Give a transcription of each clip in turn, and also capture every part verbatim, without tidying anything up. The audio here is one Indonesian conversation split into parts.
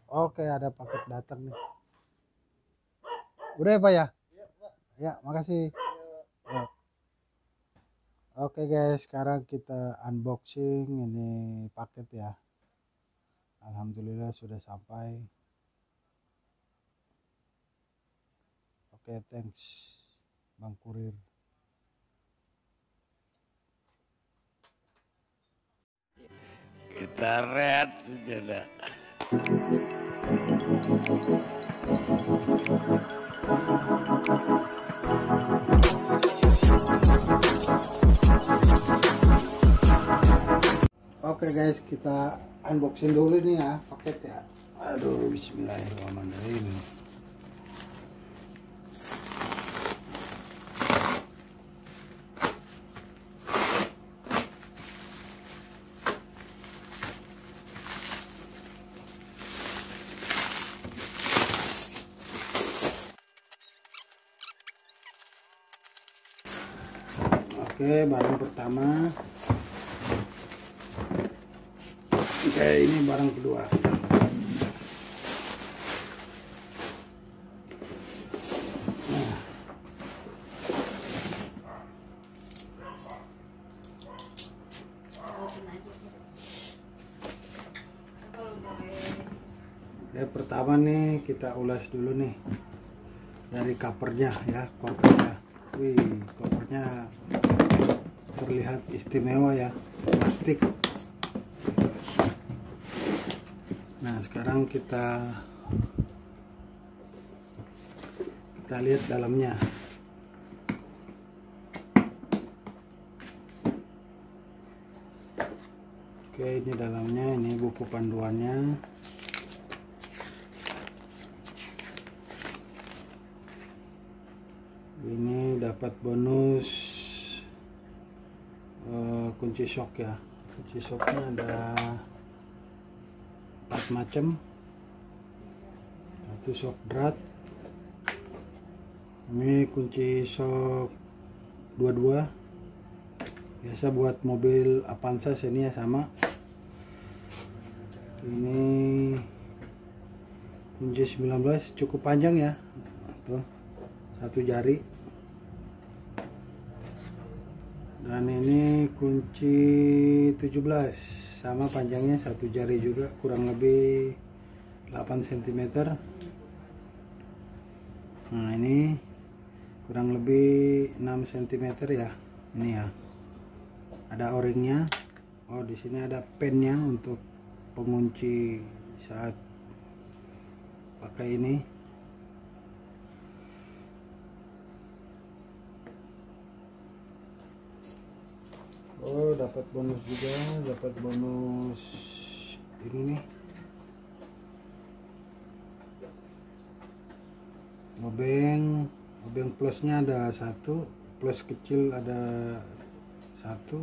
Oke, ada paket datang nih. Udah ya Pak ya? Ya, makasih. Ya. Oke guys, sekarang kita unboxing ini paket ya. Alhamdulillah sudah sampai. Oke, thanks Bang Kurir. Kita rehat sejenak. Oke guys, kita unboxing dulu nih ya paket ya. Aduh, bismillahirrahmanirrahim. Oke, barang pertama. Oke, ini barang kedua. Nah. Oke, pertama nih kita ulas dulu nih dari covernya ya, covernya. Wih, covernya terlihat istimewa ya, plastik. Nah, sekarang kita kita lihat dalamnya. Oke, ini dalamnya, ini buku panduannya. Ini dapat bonus uh, kunci shock ya. Kunci shocknya ada empat macam. Satu shock drat. Ini kunci shock dua-dua. Biasa buat mobil Avanza sini ya sama. Ini kunci sembilan belas, cukup panjang ya. Tuh, satu jari. Dan ini kunci tujuh belas, sama panjangnya satu jari juga, kurang lebih delapan sentimeter. Nah, ini kurang lebih enam sentimeter ya. Ini ya. Ada o-ringnya. Oh, di sini ada pennya untuk pengunci saat pakai ini. Oh, dapat bonus juga, dapat bonus ini nih. Obeng, obeng plusnya ada satu, plus kecil ada satu,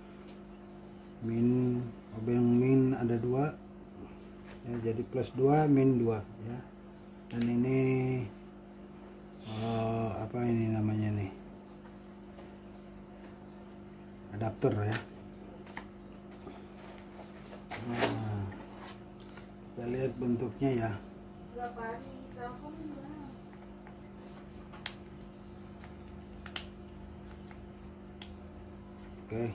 min, obeng min ada dua, ya, jadi plus dua, min dua ya. Dan ini uh, apa ini namanya nih? Adapter ya. Nah, kita lihat bentuknya ya. Oke,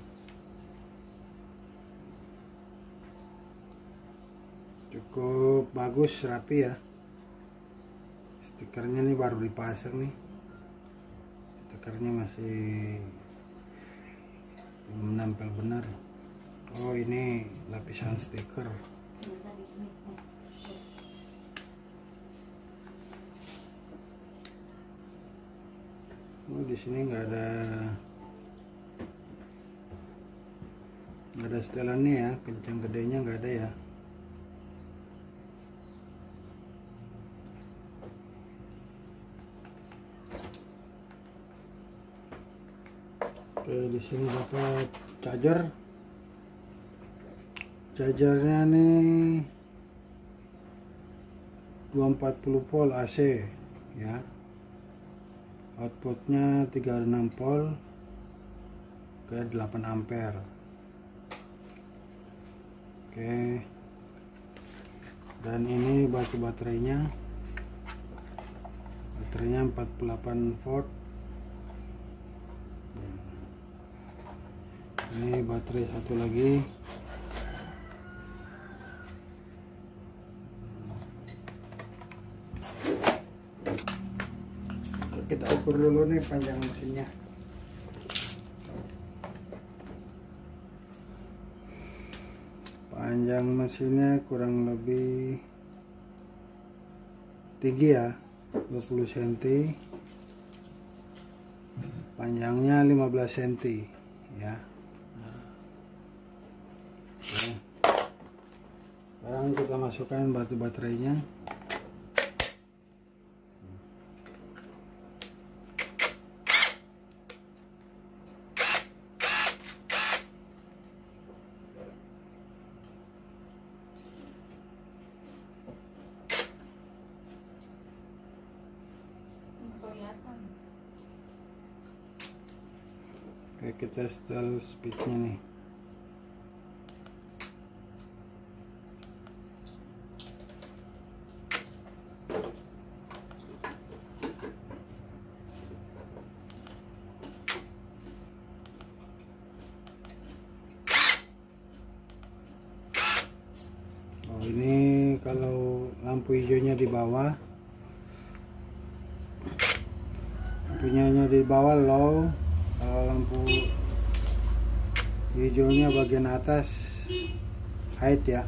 cukup bagus, rapi ya. Stikernya nih baru dipasang nih. Stikernya masih belum nempel benar. Oh, ini lapisan stiker. Oh, di sini nggak ada nggak ada setelannya ya, kencang gedenya nggak ada ya. Oke, di sini dapat charger. Chargernya nih dua ratus empat puluh volt A C ya. Outputnya tiga puluh enam volt ke delapan ampere. Oke. Dan ini batu baterainya, baterainya empat puluh delapan volt. Ini baterai satu lagi. Kita ukur dulu nih panjang mesinnya. Panjang mesinnya kurang lebih tinggi ya, dua puluh sentimeter. Panjangnya lima belas sentimeter ya. Oke. Sekarang kita masukkan batu baterainya. Oke, kita setel speednya nih. Oh, ini kalau lampu hijaunya di bawah, lampunya di bawah low. Kalau lampu hijaunya bagian atas high ya.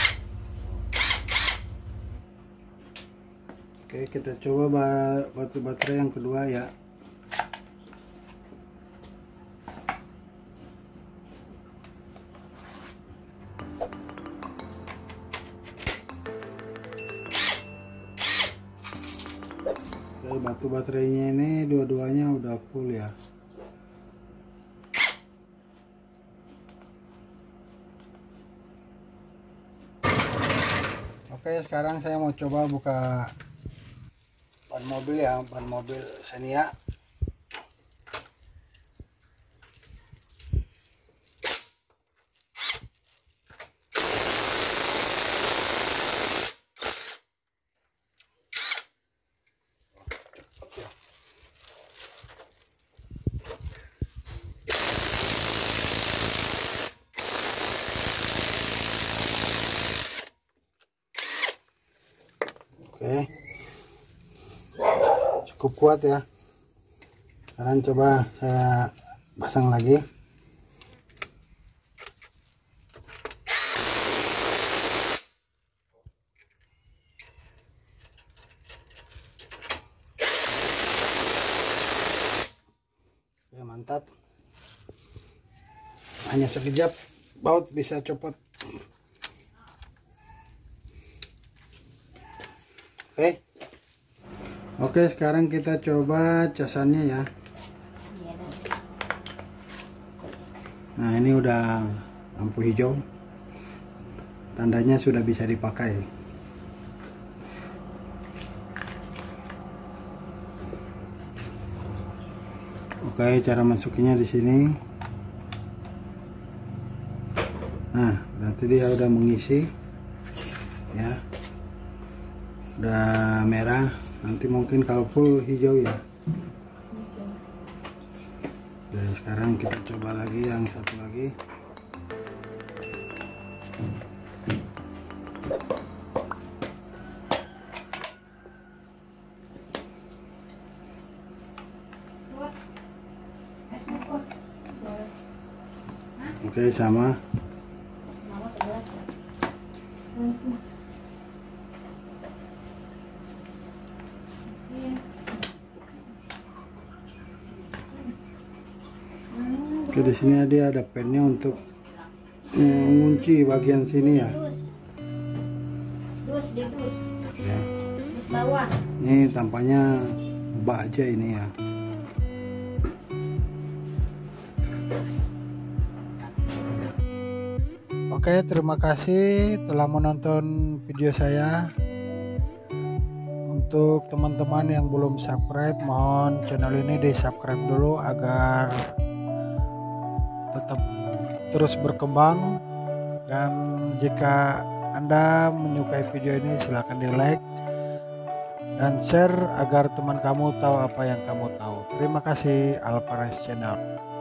Oke, kita coba batu baterai yang kedua ya. Oke, batu baterainya ini dua-duanya udah full ya. Oke, sekarang saya mau coba buka ban mobil ya, ban mobil Xenia. Oke, cukup kuat ya. Sekarang coba saya pasang lagi. Ya, mantap. Hanya sekejap baut bisa copot. Oke, oke sekarang kita coba casannya ya. Nah, ini udah lampu hijau, tandanya sudah bisa dipakai. Oke, cara masukinnya di sini. Nah, berarti dia udah mengisi ya. Udah merah, nanti mungkin kalau full hijau ya. Oke, sekarang kita coba lagi yang satu lagi. Oke, sama. Oke, di sini dia ada pennya untuk mengunci bagian sini ya. Dus, dus, Ya. dus bawah. Ini tampaknya baja ini ya. Oke, terima kasih telah menonton video saya. Untuk teman-teman yang belum subscribe, mohon channel ini di subscribe dulu agar tetap terus berkembang. Dan jika Anda menyukai video ini, silahkan di like dan share agar teman kamu tahu apa yang kamu tahu. Terima kasih, Alvarez Channel.